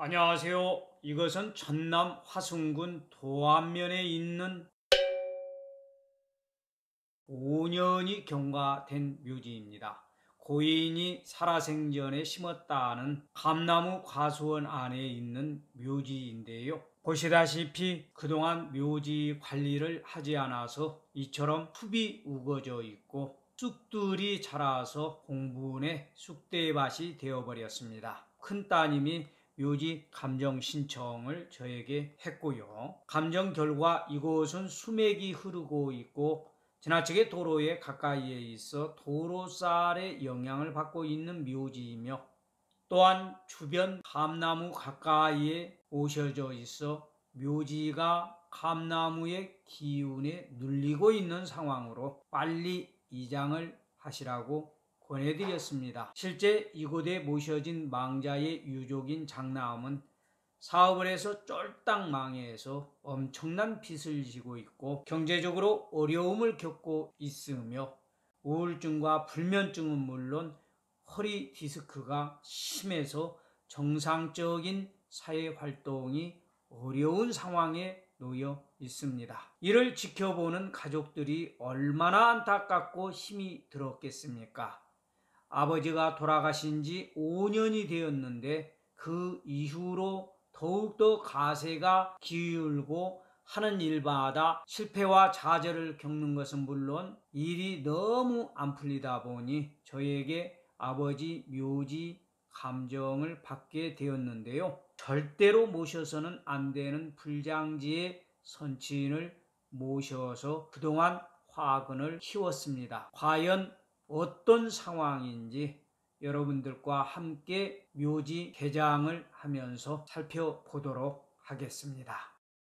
안녕하세요. 이것은 전남 화순군 도안면에 있는 5년이 경과된 묘지입니다. 고인이 살아생전에 심었다는 감나무 과수원 안에 있는 묘지인데요. 보시다시피 그동안 묘지 관리를 하지 않아서 이처럼 숲이 우거져 있고 쑥들이 자라서 공분의 쑥대밭이 되어버렸습니다. 큰따님이 묘지 감정 신청을 저에게 했고요. 감정 결과 이곳은 수맥이 흐르고 있고 지나치게 도로에 가까이에 있어 도로살의 영향을 받고 있는 묘지이며, 또한 주변 감나무 가까이에 오셔져 있어 묘지가 감나무의 기운에 눌리고 있는 상황으로 빨리 이장을 하시라고 권해드렸습니다. 실제 이곳에 모셔진 망자의 유족인 장남은 사업을 해서 쫄딱 망해서 엄청난 빚을 지고 있고 경제적으로 어려움을 겪고 있으며 우울증과 불면증은 물론 허리 디스크가 심해서 정상적인 사회활동이 어려운 상황에 놓여 있습니다. 이를 지켜보는 가족들이 얼마나 안타깝고 힘이 들었겠습니까? 아버지가 돌아가신 지 5년이 되었는데 그 이후로 더욱더 가세가 기울고 하는 일마다 실패와 좌절을 겪는 것은 물론 일이 너무 안 풀리다 보니 저에게 아버지 묘지 감정을 받게 되었는데요. 절대로 모셔서는 안 되는 불장지의 선친을 모셔서 그동안 화근을 키웠습니다. 과연 어떤 상황인지 여러분들과 함께 묘지 개장을 하면서 살펴보도록 하겠습니다.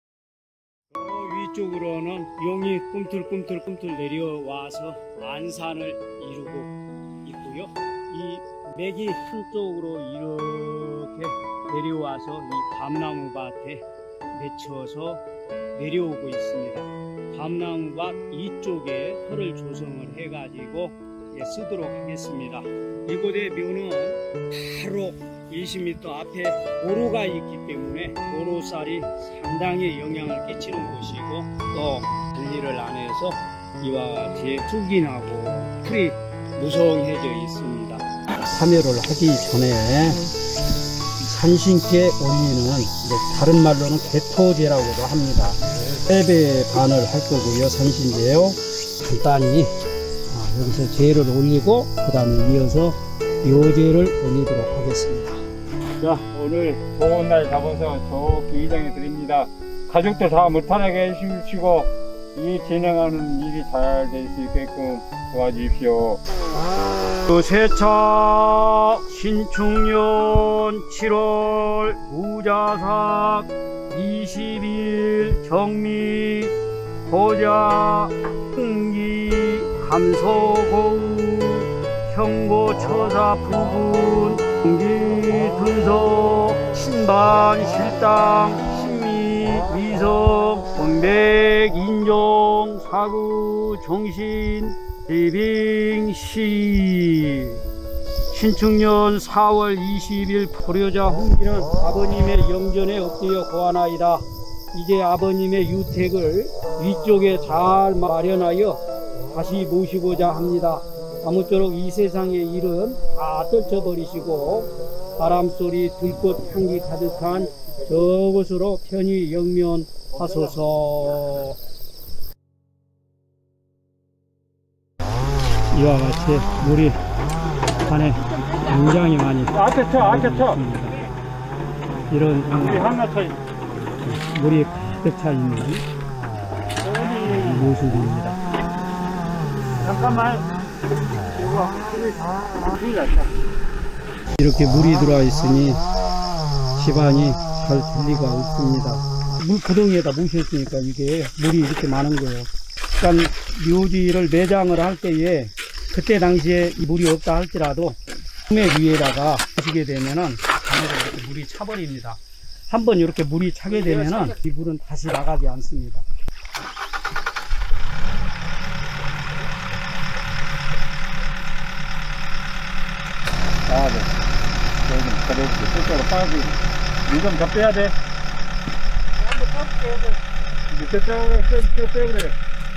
위쪽으로는 용이 꿈틀꿈틀 내려와서 안산을 이루고 있고요. 이 맥이 한쪽으로 이렇게 내려와서 이 감나무밭에 맺혀서 내려오고 있습니다. 감나무밭 이쪽에 털을 조성을 해가지고 쓰도록 하겠습니다. 이곳의 묘는 바로 20m 앞에 도로가 있기 때문에 도로살이 상당히 영향을 끼치는 곳이고, 또 관리를 안 해서 이와 같이 쑥이 나고 풀이 무성해져 있습니다. 참여를 하기 전에 산신께 올리는, 다른 말로는 개토제라고도 합니다. 3배 반을 할 거고요. 산신제요. 간단히 여기서 제를 올리고 그 다음에 이어서 묘제를 올리도록 하겠습니다. 자, 오늘 좋은 날 잡아서 좋게 이장해 드립니다. 가족들 다 무탈하게 해주시고 이 진행하는 일이 잘 될 수 있게끔 도와주십시오. 세차 신축년 7월 무자삭 20일 정미 고자 풍기 감소고우 형고처사 부분 공기둔서 신반 실당 신미 위성 본백 인종 사구 정신 비빙시 신축년 4월 20일 포려자 홍기는 아버님의 영전에 엎드려 고하나이다. 이제 아버님의 유택을 위쪽에 잘 마련하여 다시 모시고자 합니다. 아무쪼록 이 세상의 일은 다 떨쳐버리시고 바람소리 들꽃 향기 가득한 저곳으로 편히 영면하소서. 이와 같이 물이 안에 굉장히 많이 앞에 쳐. 이런 우리 하나 쳐. 물이 가득 차 있는 모습입니다. 잠깐만. 이렇게 물이 들어와 있으니 집안이 잘 될 리가 없습니다. 물구덩이에다 모셨으니까 이게 물이 이렇게 많은 거예요. 그러니까 묘지를 매장을 할 때에 그때 당시에 물이 없다 할지라도 수맥 위에다가 하시게 되면은 이렇게 물이 차버립니다. 한번 이렇게 물이 차게 되면은 이 물은 다시 나가지 않습니다. 네. 여기 실제로 빠지. 물 좀 더 빼야 돼. 한번 따볼게요. 밑에 빼고 그래.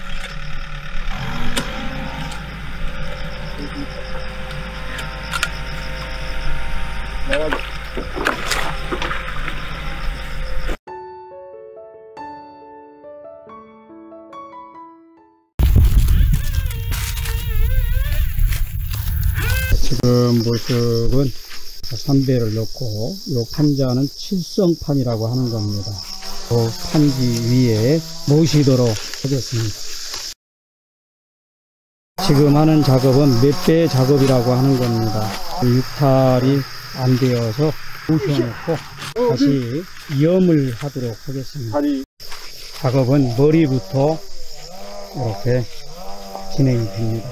나와. 지금 모습은 삼배를 넣고 요 판자는 칠성판이라고 하는 겁니다. 요 판지 위에 모시도록 하겠습니다. 지금 하는 작업은 맷배 작업이라고 하는 겁니다. 육탈이 안 되어서 모셔놓고 다시 염을 하도록 하겠습니다. 다리. 작업은 머리부터 이렇게 진행이 됩니다.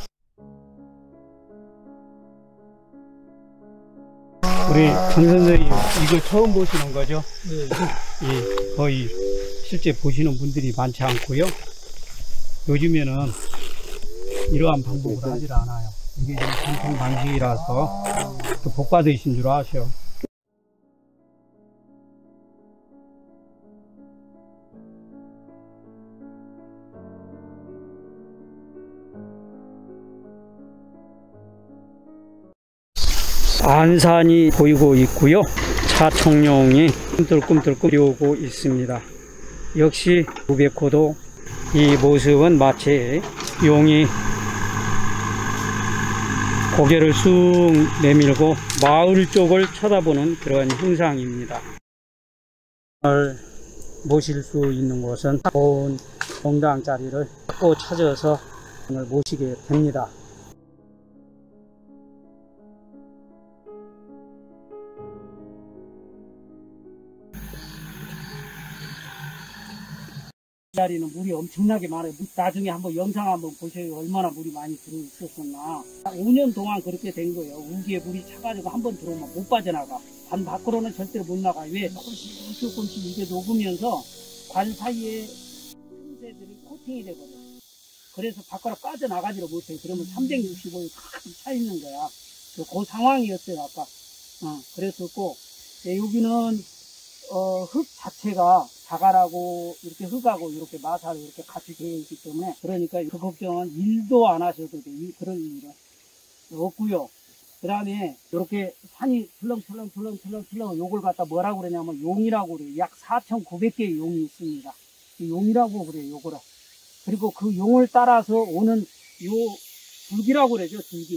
우리 강 선생님, 이거 처음 보시는 거죠? 네. 예, 거의 실제 보시는 분들이 많지 않고요. 요즘에는 이러한 방법을 하질 않아요. 이게 좀 전통 방식이라서 복 받으신 줄 아셔. 안산이 보이고 있고요. 차청룡이 꿈틀꿈틀 끓여오고 있습니다. 역시 우백호도 이 모습은 마치 용이 고개를 쑥 내밀고 마을 쪽을 쳐다보는 그런 형상입니다. 오늘 모실 수 있는 곳은 좋은 공당 자리를 또 찾아서 오늘 모시게 됩니다. 이 자리는 물이 엄청나게 많아요. 나중에 한번 영상 한번 보셔요. 얼마나 물이 많이 들어있었나. 5년 동안 그렇게 된 거예요. 우기에 물이 차가지고 한번 들어오면 못 빠져나가. 관 밖으로는 절대로 못 나가. 왜? 조금씩 이게 녹으면서 관 사이에 틈새들이 코팅이 되거든요. 그래서 밖으로 빠져나가지를 못해요. 그러면 365일 가득 차 있는 거야. 그 상황이었어요, 아까. 그랬었고, 여기는 흙 자체가 자갈하고 이렇게 흙하고 이렇게 마사로 이렇게 같이 되어 있기 때문에 그러니까 그 걱정은 1도 안 하셔도 돼요. 그런 일은 없고요. 그 다음에 이렇게 산이 출렁출렁 요걸 갖다 뭐라고 그러냐면 용이라고 그래요. 약 4,900개의 용이 있습니다. 용이라고 그래요. 요거를. 그리고 그 용을 따라서 오는 요 줄기라고 그러죠. 줄기.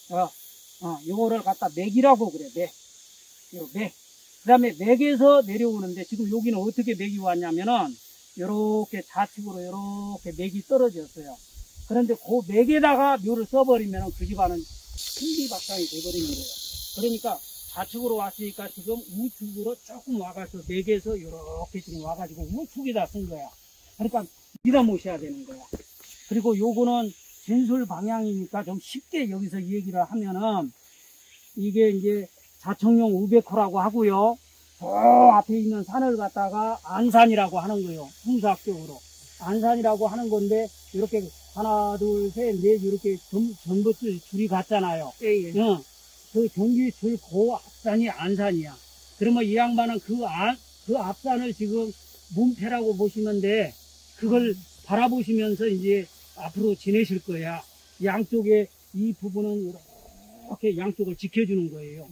요거를 갖다 맥이라고 그래. 맥. 그 다음에 맥에서 내려오는데 지금 여기는 어떻게 맥이 왔냐면은 요렇게 좌측으로 요렇게 맥이 떨어졌어요. 그런데 그 맥에다가 묘를 써버리면 그 집안은 풍비박산이 돼버리는 거예요. 그러니까 좌측으로 왔으니까 지금 우측으로 조금 와가지고 맥에서 요렇게 지금 와가지고 우측에다 쓴 거야. 그러니까 밀어 모셔야 되는 거야. 그리고 요거는 진술 방향이니까 좀 쉽게 여기서 얘기를 하면은 이게 이제 자청룡 우백호라고 하고요. 저 앞에 있는 산을 갖다가 안산이라고 하는 거예요. 풍사학적으로. 안산이라고 하는 건데 이렇게 하나 둘 셋 넷 이렇게 전봇줄 줄이 갔잖아요. 예. 그 전기줄 그 앞산이 안산이야. 그러면 이 양반은 그 앞산을 지금 문패라고 보시면 돼. 그걸 바라보시면서 이제 앞으로 지내실 거야. 양쪽에 이 부분은 이렇게 양쪽을 지켜주는 거예요.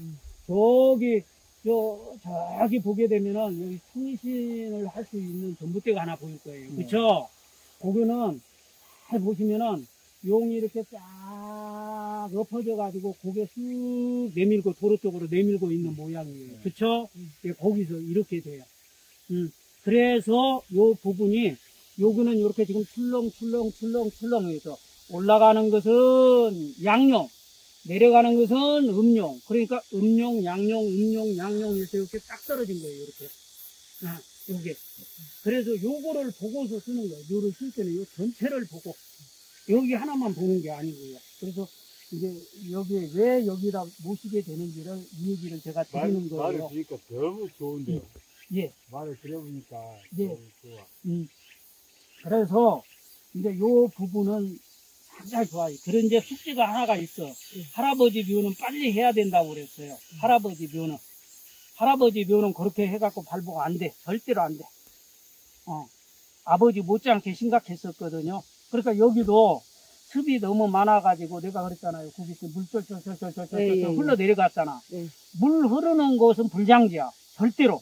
저기 보게 되면은 여기 충신을 할 수 있는 전봇대가 하나 보일 거예요. 그쵸? 거기는 잘 보시면은 용이 이렇게 쫙 엎어져가지고 고개 쑥 내밀고 도로 쪽으로 내밀고 있는 모양이에요. 그쵸? 예, 거기서 이렇게 돼요. 그래서 요 부분이 여기는 이렇게 지금 출렁출렁해서 올라가는 것은 양용, 내려가는 것은 음용. 그러니까 음용, 양용 해서 이렇게 딱 떨어진 거예요. 이렇게. 요게. 그래서 요거를 보고서 쓰는 거예요. 요를 쓸 때는 요 전체를 보고. 여기 하나만 보는 게 아니고요. 그래서 이제 여기에 왜 여기다 모시게 되는지를 이 얘기를 제가 드리는 거예요. 말을 들으니까 너무 좋은데요. 예. 말을 들어보니까 예. 너무 좋아. 그래서 이제 요 부분은 상당히 좋아요. 그런 이제 숙제가 하나가 있어. 할아버지 묘는 빨리 해야 된다고 그랬어요. 할아버지 묘는. 할아버지 묘는 그렇게 해갖고 발보가 안 돼. 절대로 안 돼. 아버지 못지않게 심각했었거든요. 그러니까 여기도 습이 너무 많아가지고 내가 그랬잖아요. 거기서 물 쫄쫄쫄쫄쫄쫄 예, 예, 흘러 내려갔잖아. 예. 물 흐르는 곳은 불장지야. 절대로.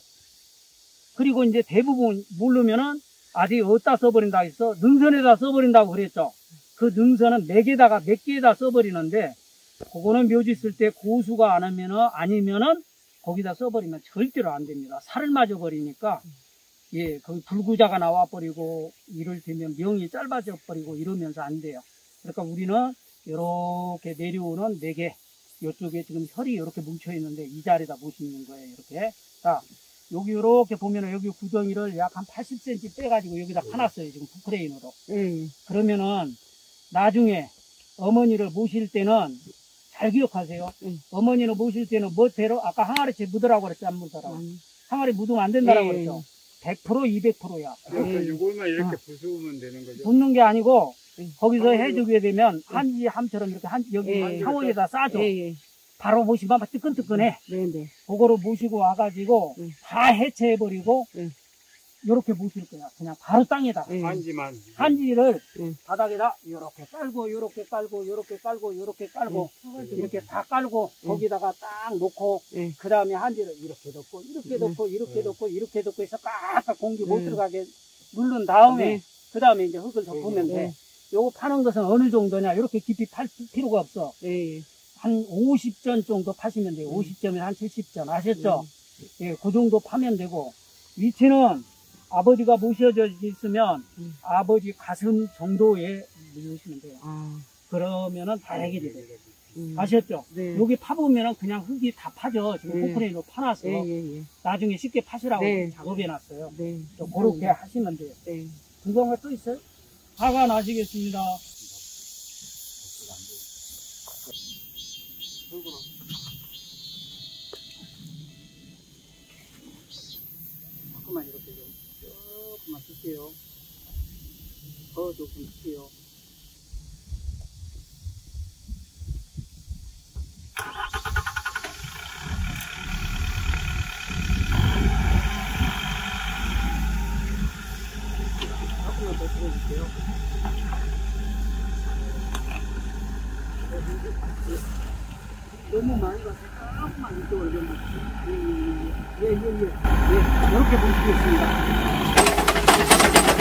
그리고 이제 대부분 모르면은 아직 어디다 써버린다 했어? 능선에다 써버린다고 그랬죠. 그 능선은 맥에다가 몇 개에다 써버리는데 그거는 묘지 쓸 때 고수가 안 하면은 아니면은 거기다 써버리면 절대로 안 됩니다. 살을 맞아 버리니까 예, 거기 불구자가 나와 버리고 이럴 때면 명이 짧아져 버리고 이러면서 안 돼요. 그러니까 우리는 이렇게 내려오는 4개, 이쪽에 지금 혈이 이렇게 뭉쳐 있는데 이 자리에다 모시는 거예요. 이렇게. 자, 여기 이렇게 보면은 여기 구덩이를 약 한 80cm 빼가지고 여기다 파놨어요. 지금 포크레인으로. 그러면은 나중에 어머니를 모실 때는 잘 기억하세요. 어머니를 모실 때는 뭐대로 아까 항아리채 묻으라고 그랬지 안 묻으라고. 항아리 묻으면 안 된다라고 그랬죠. 100% 200%야. 그래서 이걸만 이렇게 부수면 되는 거죠. 붓는 게 아니고 거기서 해주게 되면 한지 함처럼 이렇게 여기 상원에다 싸줘. 바로 보시면 뜨끈뜨끈해. 네네. 그거로 모시고 와가지고 다 해체해버리고 이렇게 모실 거야. 그냥 바로 땅에다. 한지만. 한지를 바닥에다 이렇게 깔고 이렇게 깔고 이렇게 깔고 이렇게 깔고 이렇게 다 깔고 거기다가 딱 놓고 그 다음에 한지를 이렇게 넣고 이렇게 넣고 이렇게 넣고 이렇게 넣고 해서 깍깍 공기 못 들어가게 누른 다음에 그 다음에 이제 흙을 덮으면 돼. 요거 파는 것은 어느 정도냐? 이렇게 깊이 팔 필요가 없어. 한 50전 정도 파시면 돼요. 50점에 한 70전. 아셨죠? 예, 그 정도 파면 되고, 위치는 아버지가 모셔져 있으면 아버지 가슴 정도에 누우시면 돼요. 그러면은 다 해결이 돼요. 아셨죠? 네. 여기 파보면은 그냥 흙이 다 파져. 지금 포크레인으로 파놨어. 나중에 쉽게 파시라고 작업해놨어요. 그렇게 하시면 돼요. 궁금한 거 또 있어요? 화가 나시겠습니다. 조금만 이렇게 좀 조금만 쓸게요. 더 조금 쓸게요. 조금만 더 풀어줄게요. 너무 많이 가서 조금만 이쪽으로 좀 이렇게 보시겠습니다.